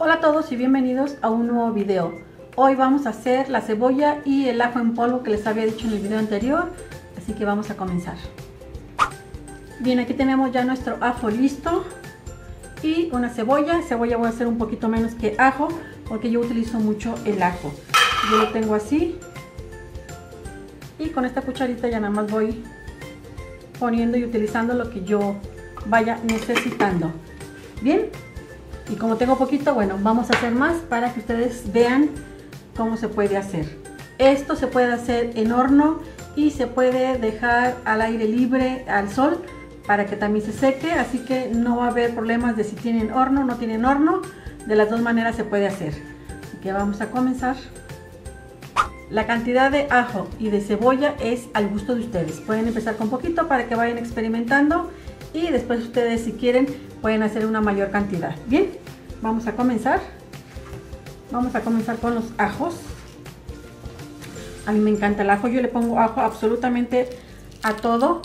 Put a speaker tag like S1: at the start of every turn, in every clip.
S1: Hola a todos y bienvenidos a un nuevo video. Hoy vamos a hacer la cebolla y el ajo en polvo que les había dicho en el video anterior, así que vamos a comenzar. Bien, aquí tenemos ya nuestro ajo listo y una cebolla. Cebolla voy a hacer un poquito menos que ajo porque yo utilizo mucho el ajo. Yo lo tengo así y con esta cucharita ya nada más voy poniendo y utilizando lo que yo vaya necesitando. Bien, y como tengo poquito, bueno, vamos a hacer más para que ustedes vean cómo se puede hacer. Esto se puede hacer en horno y se puede dejar al aire libre, al sol, para que también se seque, así que no va a haber problemas de si tienen horno o no tienen horno. De las dos maneras se puede hacer. Así que vamos a comenzar. La cantidad de ajo y de cebolla es al gusto de ustedes. Pueden empezar con poquito para que vayan experimentando y después ustedes, si quieren, pueden hacer una mayor cantidad. Bien, vamos a comenzar. Vamos a comenzar con los ajos. A mí me encanta el ajo. Yo le pongo ajo absolutamente a todo.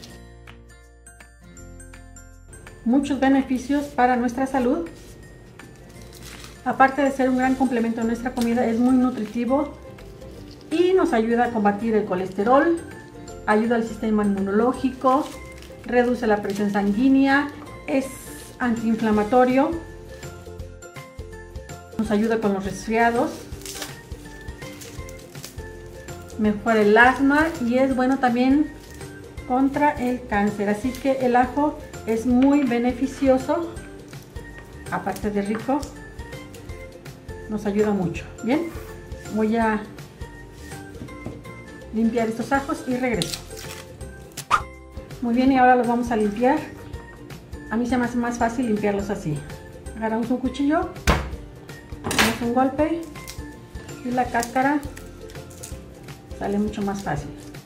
S1: Muchos beneficios para nuestra salud. Aparte de ser un gran complemento a nuestra comida, es muy nutritivo y nos ayuda a combatir el colesterol, ayuda al sistema inmunológico, reduce la presión sanguínea, es antiinflamatorio, nos ayuda con los resfriados, mejora el asma y es bueno también contra el cáncer. Así que el ajo es muy beneficioso, aparte de rico, nos ayuda mucho. Bien, voy a limpiar estos ajos y regreso. Muy bien, y ahora los vamos a limpiar. A mí se me hace más fácil limpiarlos así. Agarramos un cuchillo, damos un golpe y la cáscara sale mucho más fácil.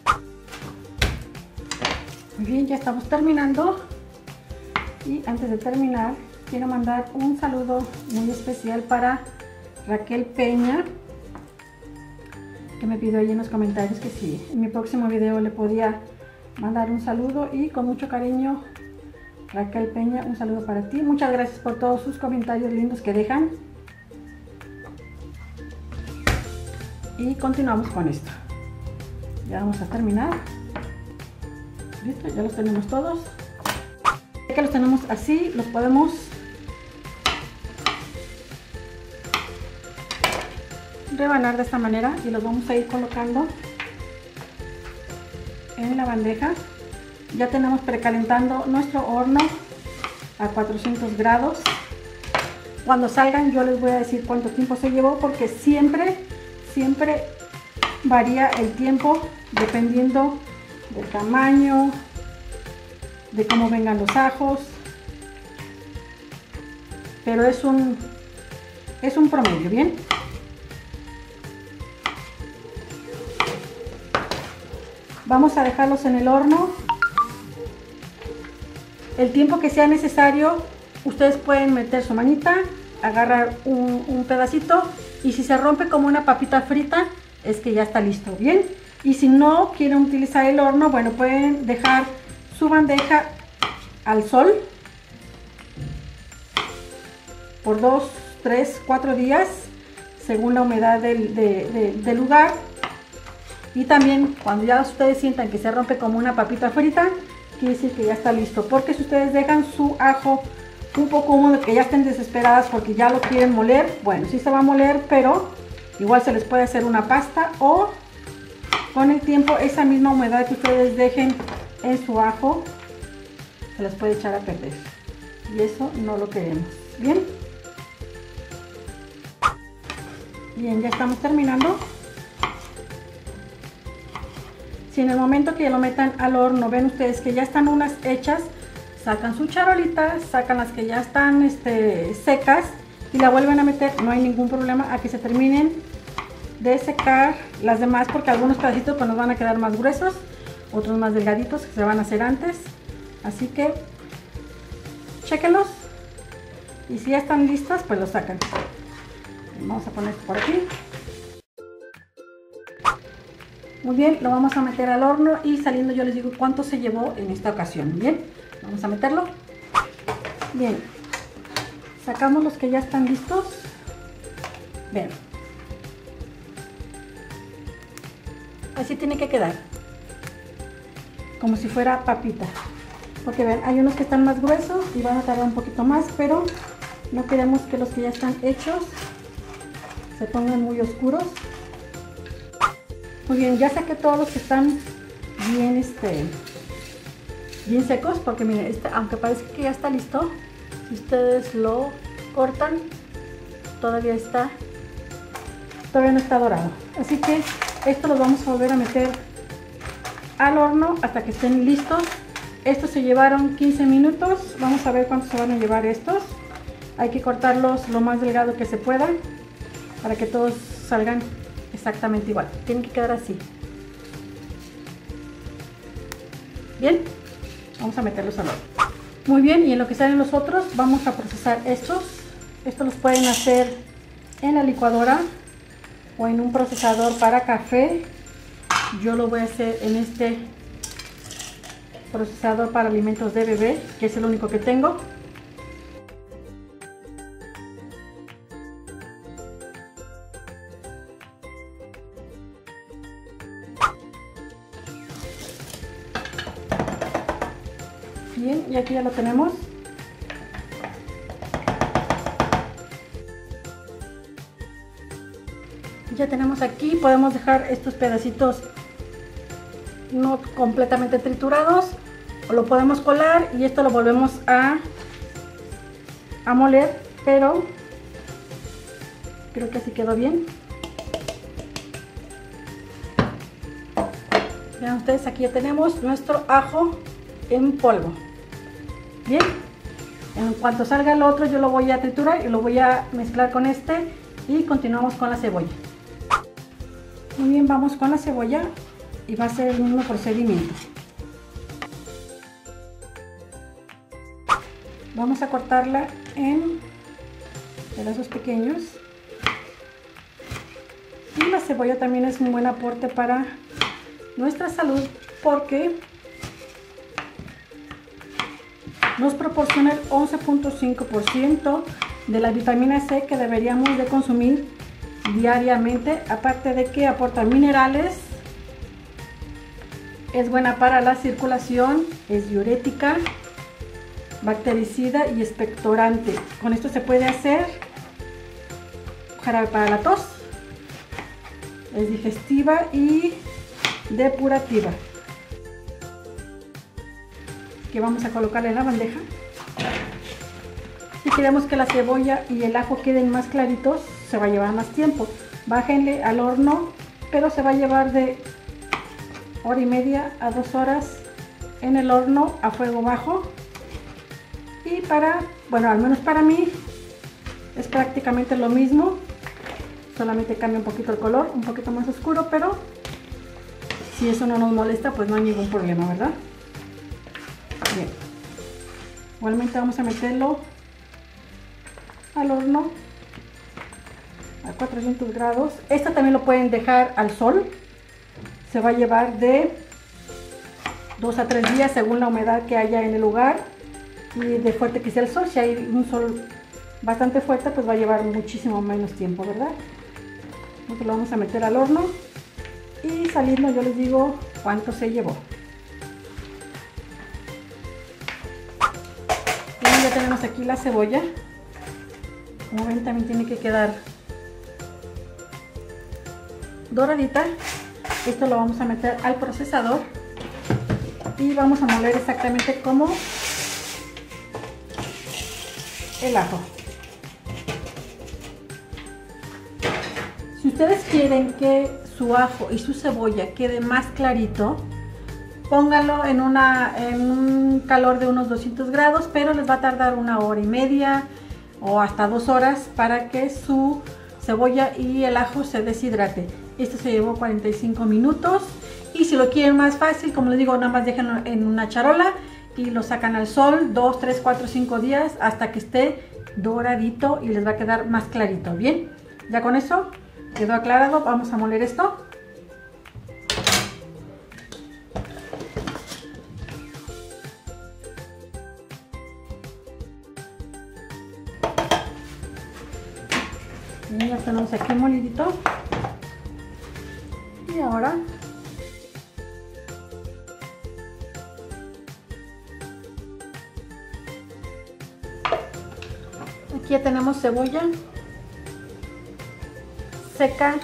S1: Muy bien, ya estamos terminando. Y antes de terminar, quiero mandar un saludo muy especial para Raquel Peña, que me pidió ahí en los comentarios que si en mi próximo video le podía mandar un saludo, y con mucho cariño, Raquel Peña, un saludo para ti. Muchas gracias por todos sus comentarios lindos que dejan. Y continuamos con esto. Ya vamos a terminar. Listo, ya los tenemos todos. Ya que los tenemos así, los podemos rebanar de esta manera y los vamos a ir colocando en la bandeja. Ya tenemos precalentando nuestro horno a 400 grados. Cuando salgan yo les voy a decir cuánto tiempo se llevó, porque siempre varía el tiempo dependiendo del tamaño, de cómo vengan los ajos, pero es un promedio. Bien, vamos a dejarlos en el horno el tiempo que sea necesario. Ustedes pueden meter su manita, agarrar un pedacito, y si se rompe como una papita frita, es que ya está listo. Bien, y si no quieren utilizar el horno, bueno, pueden dejar su bandeja al sol por 2, 3, 4 días, según la humedad del lugar. Y también cuando ya ustedes sientan que se rompe como una papita frita, quiere decir que ya está listo. Porque si ustedes dejan su ajo un poco húmedo, que ya estén desesperadas porque ya lo quieren moler, bueno, sí se va a moler, pero igual se les puede hacer una pasta, o con el tiempo esa misma humedad que ustedes dejen en su ajo se les puede echar a perder, y eso no lo queremos. Bien, bien, ya estamos terminando. Si en el momento que lo metan al horno ven ustedes que ya están unas hechas, sacan su charolita, sacan las que ya están secas y la vuelven a meter. No hay ningún problema a que se terminen de secar las demás, porque algunos pedacitos pues nos van a quedar más gruesos, otros más delgaditos que se van a hacer antes. Así que chéquenlos, y si ya están listas pues los sacan. Vamos a poner esto por aquí. Muy bien, lo vamos a meter al horno y saliendo yo les digo cuánto se llevó en esta ocasión. Bien, vamos a meterlo. Bien, sacamos los que ya están listos. Vean. Así tiene que quedar. Como si fuera papita. Porque vean, hay unos que están más gruesos y van a tardar un poquito más, pero no queremos que los que ya están hechos se pongan muy oscuros. Muy bien, ya saqué todos los que están bien, bien secos, porque miren, aunque parece que ya está listo, si ustedes lo cortan, todavía no está dorado. Así que esto los vamos a volver a meter al horno hasta que estén listos. Estos se llevaron 15 minutos. Vamos a ver cuántos se van a llevar estos. Hay que cortarlos lo más delgado que se pueda para que todos salgan exactamente igual. Tienen que quedar así. Bien, vamos a meterlos al horno. Muy bien, y en lo que salen los otros vamos a procesar estos. Estos los pueden hacer en la licuadora o en un procesador para café. Yo lo voy a hacer en este procesador para alimentos de bebé, que es el único que tengo. Bien, y aquí ya lo tenemos. Ya tenemos aquí, podemos dejar estos pedacitos no completamente triturados, o lo podemos colar y esto lo volvemos a moler, pero creo que así quedó bien. Vean ustedes, aquí ya tenemos nuestro ajo en polvo. Bien, en cuanto salga el otro yo lo voy a triturar y lo voy a mezclar con este y continuamos con la cebolla. Muy bien, vamos con la cebolla y va a ser el mismo procedimiento. Vamos a cortarla en pedazos pequeños. Y la cebolla también es un buen aporte para nuestra salud porque nos proporciona el 11.5% de la vitamina C que deberíamos de consumir diariamente, aparte de que aporta minerales, es buena para la circulación, es diurética, bactericida y expectorante. Con esto se puede hacer jarabe para la tos, es digestiva y depurativa. Que vamos a colocarla en la bandeja. Si queremos que la cebolla y el ajo queden más claritos, se va a llevar más tiempo. Bájenle al horno, pero se va a llevar de hora y media a 2 horas en el horno a fuego bajo. Y bueno, al menos para mí es prácticamente lo mismo, solamente cambia un poquito el color, un poquito más oscuro, pero si eso no nos molesta, pues no hay ningún problema, ¿verdad? Bien, igualmente vamos a meterlo al horno a 400 grados. Esta también lo pueden dejar al sol, se va a llevar de 2 a 3 días según la humedad que haya en el lugar y de fuerte que sea el sol. Si hay un sol bastante fuerte, pues va a llevar muchísimo menos tiempo, ¿verdad? Entonces lo vamos a meter al horno y saliendo yo les digo cuánto se llevó. Bien, ya tenemos aquí la cebolla. Como ven, también tiene que quedar doradita. Esto lo vamos a meter al procesador y vamos a moler exactamente como el ajo. Si ustedes quieren que su ajo y su cebolla quede más clarito, pónganlo en un calor de unos 200 grados, pero les va a tardar 1 hora y media o hasta 2 horas para que su cebolla y el ajo se deshidrate. Esto se llevó 45 minutos y si lo quieren más fácil, como les digo, nada más déjenlo en una charola y lo sacan al sol 2, 3, 4, 5 días hasta que esté doradito y les va a quedar más clarito. Bien, ya con eso quedó aclarado. Vamos a moler esto. Y ya tenemos aquí molidito. Y ahora aquí ya tenemos cebolla seca,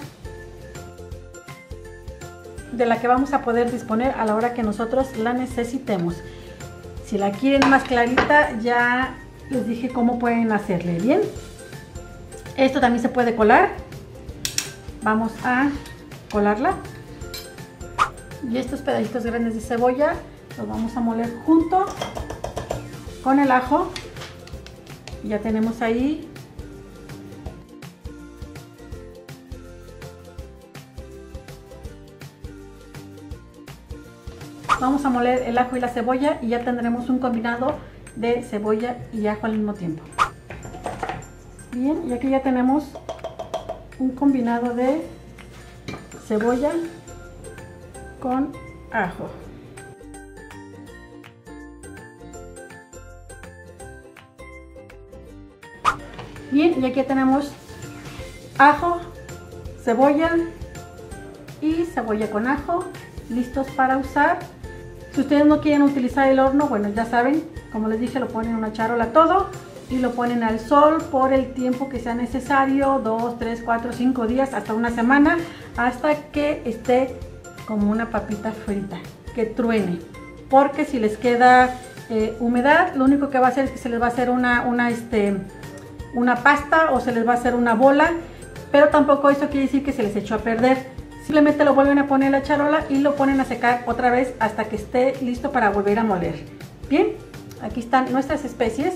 S1: de la que vamos a poder disponer a la hora que nosotros la necesitemos. Si la quieren más clarita, ya les dije cómo pueden hacerle. Bien, esto también se puede colar. Vamos a colarla. Y estos pedacitos grandes de cebolla los vamos a moler junto con el ajo. Ya tenemos ahí vamos a moler el ajo y la cebolla y ya tendremos un combinado de cebolla y ajo al mismo tiempo. Bien, y aquí ya tenemos un combinado de cebolla con ajo. Bien, y aquí tenemos ajo, cebolla y cebolla con ajo listos para usar. Si ustedes no quieren utilizar el horno, bueno, ya saben, como les dije, lo ponen en una charola todo y lo ponen al sol por el tiempo que sea necesario, 2, 3, 4, 5 días, hasta una semana, hasta que esté como una papita frita, que truene. Porque si les queda humedad, lo único que va a hacer es que se les va a hacer una pasta o se les va a hacer una bola, pero tampoco eso quiere decir que se les echó a perder. Simplemente lo vuelven a poner en la charola y lo ponen a secar otra vez hasta que esté listo para volver a moler. Bien, aquí están nuestras especies.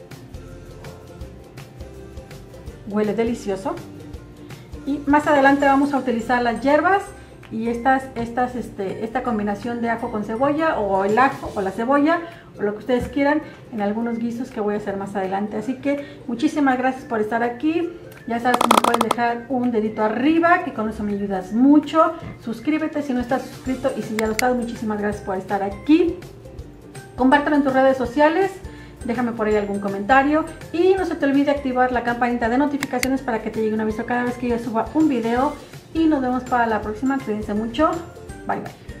S1: Huele delicioso. Y más adelante vamos a utilizar las hierbas y esta combinación de ajo con cebolla, o el ajo o la cebolla, o lo que ustedes quieran, en algunos guisos que voy a hacer más adelante. Así que muchísimas gracias por estar aquí. Ya sabes que me pueden dejar un dedito arriba, que con eso me ayudas mucho. Suscríbete si no estás suscrito, y si ya lo estás, muchísimas gracias por estar aquí. Compártelo en tus redes sociales, déjame por ahí algún comentario y no se te olvide activar la campanita de notificaciones para que te llegue un aviso cada vez que yo suba un video. Y nos vemos para la próxima. Cuídense mucho. Bye bye.